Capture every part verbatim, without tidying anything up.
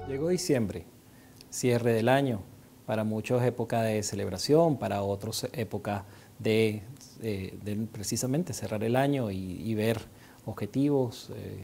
Llegó diciembre, cierre del año, para muchos época de celebración, para otros época de, de, de precisamente cerrar el año y, y ver objetivos, eh,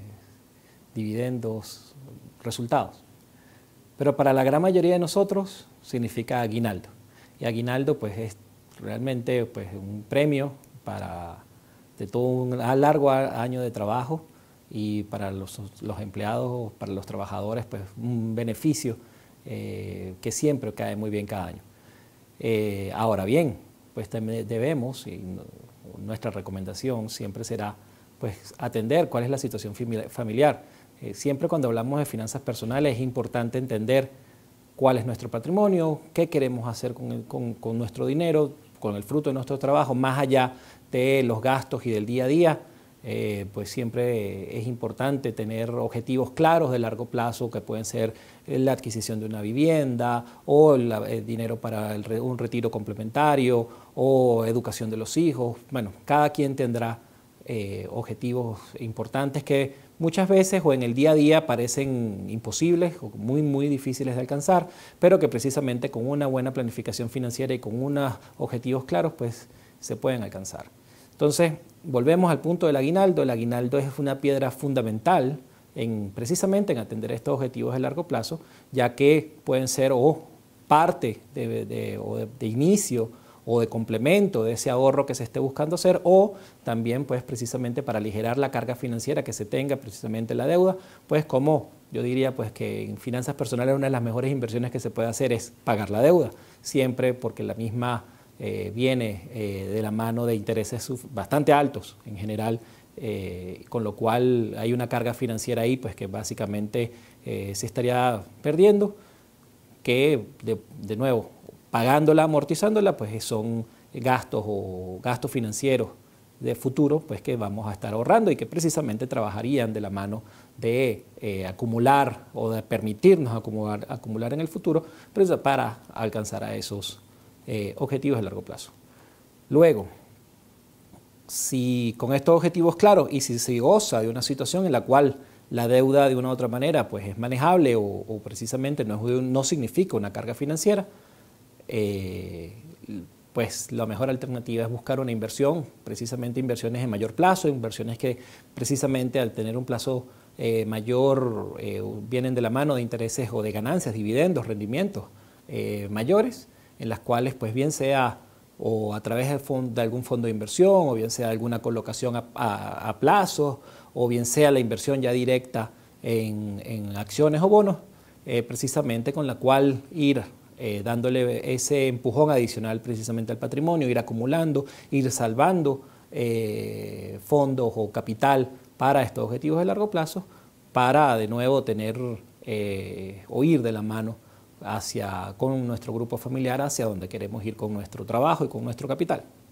dividendos, resultados. Pero para la gran mayoría de nosotros significa aguinaldo. Y aguinaldo pues es realmente pues, un premio para de todo un largo año de trabajo y para los, los empleados, para los trabajadores, pues un beneficio eh, que siempre cae muy bien cada año. Eh, ahora bien, pues debemos, y nuestra recomendación siempre será pues atender cuál es la situación familiar. Eh, siempre cuando hablamos de finanzas personales es importante entender cuál es nuestro patrimonio, qué queremos hacer con, el, con, con nuestro dinero, con el fruto de nuestro trabajo, más allá de los gastos y del día a día. Eh, pues siempre es importante tener objetivos claros de largo plazo que pueden ser la adquisición de una vivienda o la, el dinero para el, un retiro complementario o educación de los hijos. Bueno, cada quien tendrá eh, objetivos importantes que muchas veces o en el día a día parecen imposibles o muy muy difíciles de alcanzar, pero que precisamente con una buena planificación financiera y con unos objetivos claros pues se pueden alcanzar. Entonces, volvemos al punto del aguinaldo. El aguinaldo es una piedra fundamental en, precisamente en atender estos objetivos de largo plazo, ya que pueden ser o parte de, de, o de, de inicio o de complemento de ese ahorro que se esté buscando hacer, o también pues precisamente para aligerar la carga financiera que se tenga, precisamente la deuda, pues como yo diría pues que en finanzas personales una de las mejores inversiones que se puede hacer es pagar la deuda, siempre porque la misma Eh, viene eh, de la mano de intereses bastante altos en general, eh, con lo cual hay una carga financiera ahí pues que básicamente eh, se estaría perdiendo, que de, de nuevo, pagándola, amortizándola, pues son gastos o gastos financieros de futuro pues que vamos a estar ahorrando y que precisamente trabajarían de la mano de eh, acumular o de permitirnos acumular, acumular en el futuro para alcanzar a esos Eh, objetivos de largo plazo. Luego, si con estos objetivos claros y si se goza de una situación en la cual la deuda de una u otra manera pues es manejable o, o precisamente no, es, no significa una carga financiera, eh, pues la mejor alternativa es buscar una inversión, precisamente inversiones en mayor plazo, inversiones que precisamente al tener un plazo eh, mayor eh, vienen de la mano de intereses o de ganancias, dividendos, rendimientos eh, mayores, en las cuales pues bien sea o a través de, fondo, de algún fondo de inversión o bien sea alguna colocación a, a, a plazo o bien sea la inversión ya directa en, en acciones o bonos, eh, precisamente con la cual ir eh, dándole ese empujón adicional precisamente al patrimonio, ir acumulando, ir salvando eh, fondos o capital para estos objetivos de largo plazo para de nuevo tener eh, o ir de la mano hacia, con nuestro grupo familiar hacia donde queremos ir con nuestro trabajo y con nuestro capital.